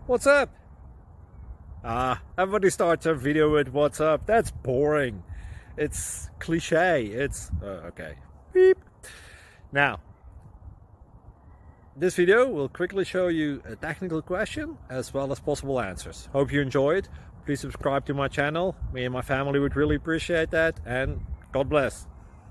What's up? Everybody starts a video with what's up. That's boring. It's cliche. It's okay. Beep. Now, this video will quickly show you a technical question as well as possible answers. Hope you enjoyed. Please subscribe to my channel. Me and my family would really appreciate that, and God bless.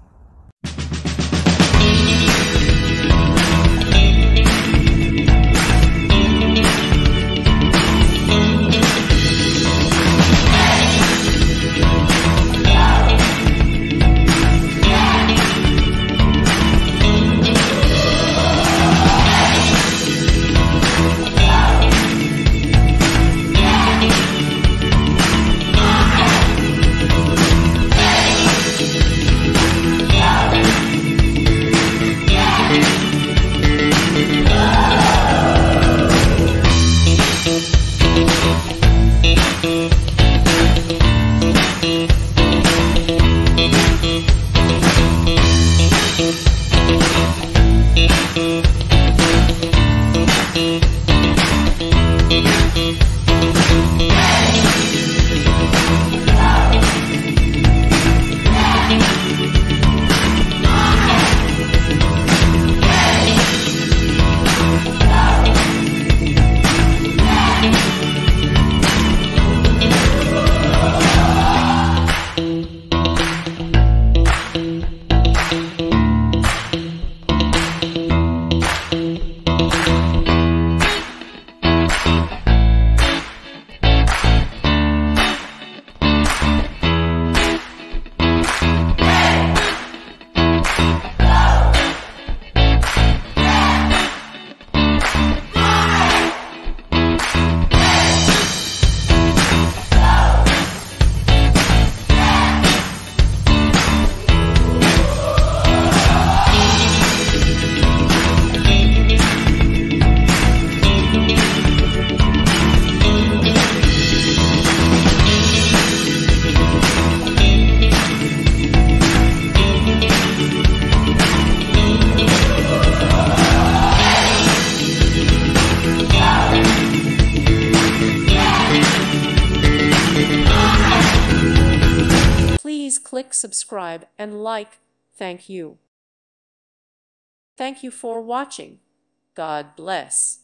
Please click subscribe and like. Thank you. Thank you for watching. God bless.